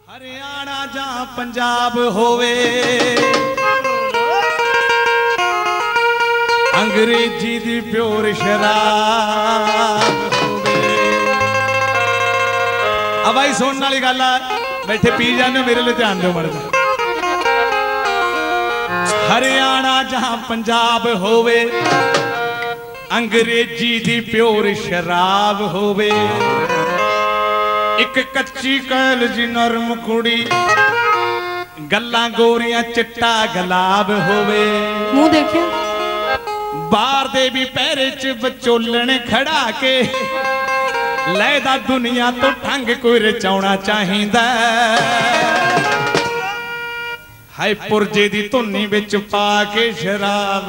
हरियाणा जहाँ पंजाब होवे अंग्रेजी दी प्योर शराब होवे। अब भाई सुनने वाली गल है, बैठे पी जाने मेरे लिए ध्यान दो मर्द। हरियाणा जहाँ पंजाब होवे अंग्रेजी दी प्योर शराब होवे। एक कच्ची कैल जी नरम कुड़ी गल्लां गोरियां चिट्टा गुलाब होवे। मुंह देखे बाहर दे भी पैरे च बचोलण खड़ा के लैदा दुनिया तो ठंग कोई रचाउणा चाहिदा। हाय पुरजे दी धुनी विच पा के शराब।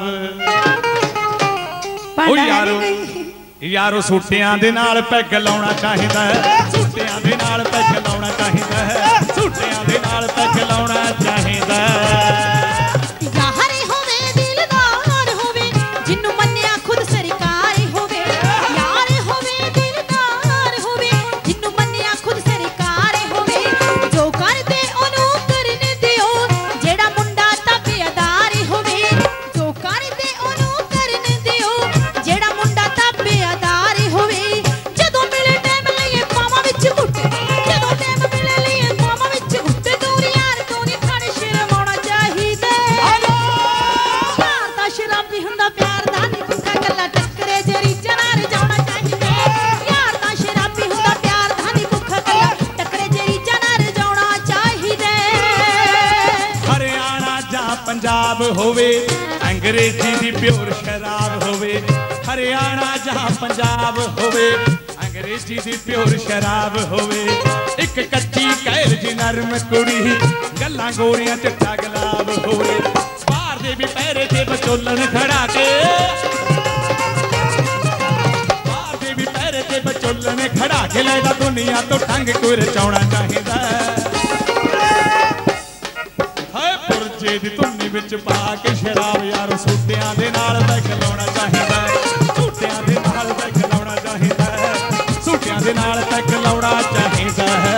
ओ यारो यारो सूटियां दे नाल पैग लाउणा चाहिदा है। सूटियां दे नाल पैग लाउणा चाहिदा है। सूटियां दे नाल पैग लाउणा चाहिदा है। यारे होवे दिलदार होवे जिन्नू मन्निया खुद सरकार होवे। यारे होवे दिलदार होवे जिन्नू मन्निया खुद सरकार होवे। जो कर दे ओनू करने दियो जेड़ा मुंडा ताबेदार होवे। जो कर दे ओनू करने दियो जेड़ा मुंडा ताबेदार होवे। जदों मिले टाइम लईए पावां विच घुट्टे। जदों टाइम मिले लईए पावां विच घुट्टे। दूर यार तू नहीं खड़ शर्माउणा चाहिदा। प्यार दा शराबी हुंदा प्यार दा नहीं भुक्खा कल्ला टक्करे जरी जनार जाना चाहिदा। यार दा शराबी हुंदा प्यार दा नहीं भुक्खा कल्ला टक्करे जरी जनार जाना चाहिदा। हरियाणा जहाँ पंजाब होवे अंग्रेजी दी प्योर शराब होवे। हरियाणा जहाँ पंजाब होवे अंग्रेजी दी प्योर शराब होवे। एक कच्ची कैल जी नरम कुड़ी गल्लां गोरियां चिट्टा गुलाब होवे। बाहर दे भी पैरे ते बचोलण खड़ा के बाहर दे भी पैरे ते बचोलण खड़ा के लैदा दुनिया तो ठंग कोई रचाउणा चाहिदा। हाय पुरजे दी धुनी विच पा के शराब यार सूटियां दे नाल पैग लाउणा चाहिदा। सूटियां दे नाल पैग लाउणा चाहिदा। सूटियां दे नाल पैग लाउणा चाहिदा है।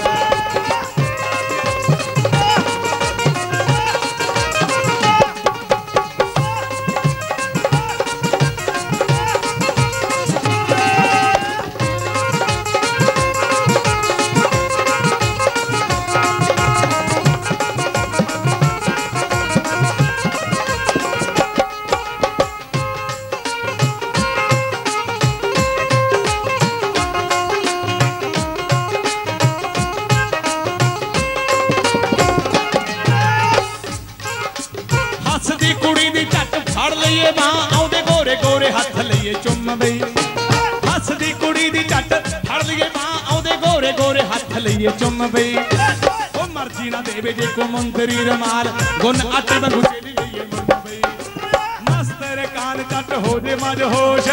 हसदी कुड़ी दी झट फड़ लईए मां आउंदे गोरे गोरे हथ लईए चुम बई। हसदी कुड़ी दी झट फड़ लईए मां आउंदे गोरे गोरे हथ लईए चुम बई। ओ मर्जी ना देवे जे को मंतरी रमाल गुन आटे वांगू चली लईए मुंड बई। मस्त रे कान झट हो जे मजहोश।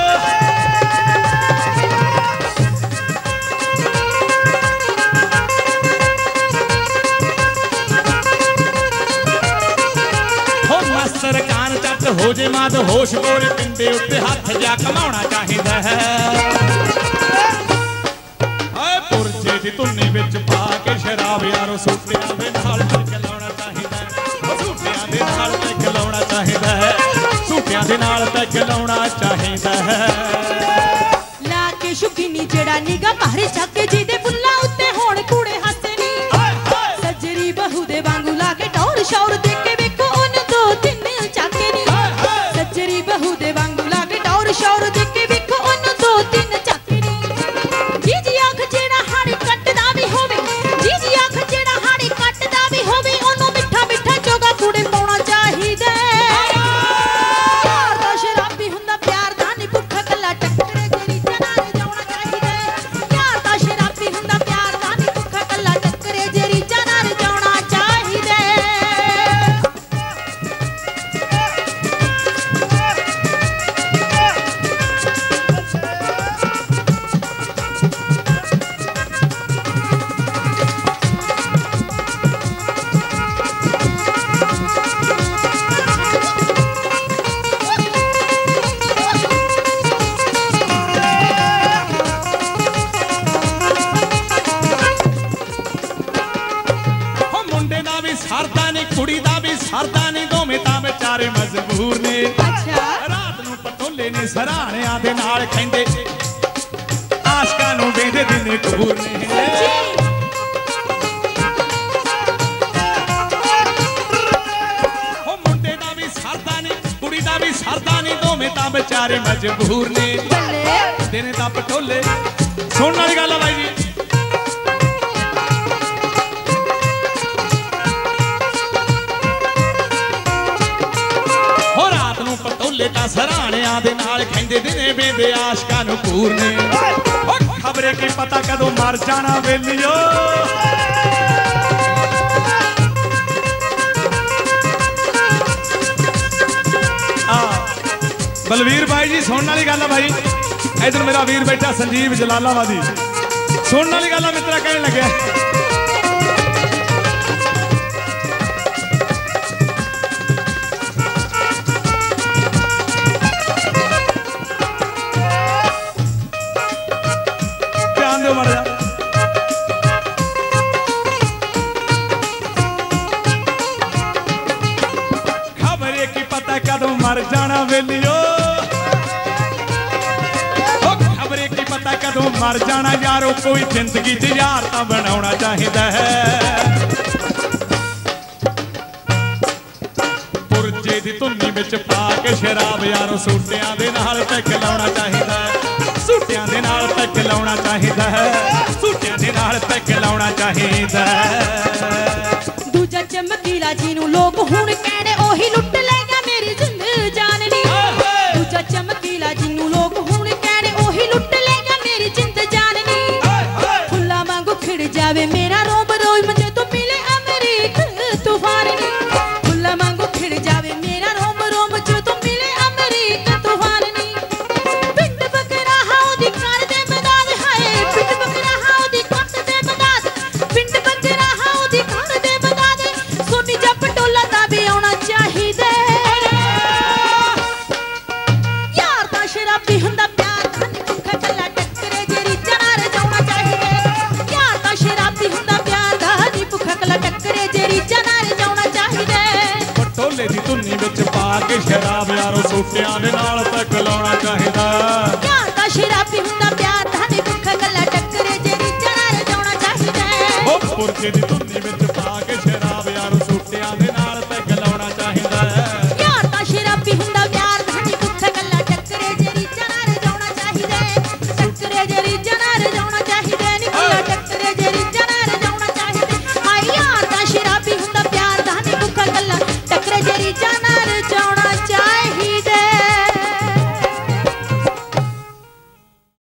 सरकार चट हो जे माद होश गोरे पिंडे उत्ते हथ जा कमाउणा चाहिदा है। हाय पुरजे दी धुनी विच पा के शराब यारो सूटियां दे नाल पैग लाउणा चाहिदा। सूटियां दे नाल पैग लाउणा चाहिदा है। सूटियां दे नाल पैग लाउणा चाहिदा है। ला के शुगिनी जेड़ा निगा मारे जाके जी दे बुल्ला उत्ते होण कूड़े हੱਸੇ नी। सजरी बहू दे वांगू ला के टौर शौर दे के वेखो उन दो तीन चाके नी। सजरी बहू दे वांगू ला के टौर शौर दे के वेखो उन दो तीन चाके नी। जी जी आख जेड़ा हाड़ी कटदा भी होवे। जी जी आख जेड़ा हाड़ी कटदा भी होवे ओनू मिठा मिठा चोगा कूड़े पाउणा चाहिदा। प्यार दा शराबी हुंदा प्यार दा नहीं भुक्खा कल्ला टक्करे जरी जनार जाना चाहिदा। प्यार दा भी सरदा नहीं कुड़ी दा भी सरदा नहीं दोवें तां बेचारे मजबूर ने अच्छा रात नूं पटोले ने सराहणियां दे नाल खैंदे आशकां नूं वेंदे दिने कबूर ने ओ मुंडे दा भी सरदा नहीं कुड़ी दा भी सरदा नहीं दोवें तां बेचारे मजबूर ने बल्ले दिने तां पटोले सुनने वाली गल है भाई जी पटोले ता सराहणियां दे नाल खैंदे दिने वेंदे आशकां नूं पूर ने ओ खबरे की पता कदों मर जाना वेलियो बलवीर भाई जी सुनने वाली गल है भाई इधर मेरा वीर बैठा संजीव जलालाबादी सुनने वाली गल मित्रा कहने लगे खबरे की पता कदों मर जाना वेलियो खबरे की पता कदों मर जाना यारो कोई जिंदगी च यार तां बनाउणा चाहीदा है पुरजे दी धुन्नी विच पा के शराब यारो सूटियां दे नाल पैक लाउणा चाहीदा है सूटियां दे नाल पैक लाउणा चाहीदा है सूटियां दे नाल पैक लाउणा चाहीदा है दूजा चमकीला जिन्नू लोग हुण कहणे ओही लुट लेगा मेरी जिंद जाननी दूजा चमकीला जिन्नू लोग हुण कहणे ओही लुट लेगा मेरी जिंद जाननी फुल्ला वांगू खिड़ जावे मेरा रोब रोज मुझे तो मिले अमरीक तूफानी फुल्ला वांगू खिड़ जावे मेरा रोब रोज मुझे तो मिले अमरीक तूफानी पिंड बकरा हाउ दी कर दे बदाद हाय पिंड बकरा हाउ दी कर दे बदाद पिंड बकरा हाउ दी कर दे बदाद सोनी जा पटोला दा भी आउणा चाहीदा यार दा शराबी हुंदा प्यार दा नी भुक्खा कल्ला टक्करे जेरी चनार जाउणा चाहीदा यार दा शराबी हुंदा प्यार दा नी भुक्खा कल्ला टक्करे जेरी चनार जाउणा चाहीदा पटोले दी धुन्नी विच पा के शराब यारो सूटियां दे नाल तक लाउणा चाहीदा यार दा शराबी हुंदा प्यार दा नी भुक्खा कल्ला टक्करे जेरी चनार जाउणा चाहीदा ओ पुरजे दी धुन्नी विच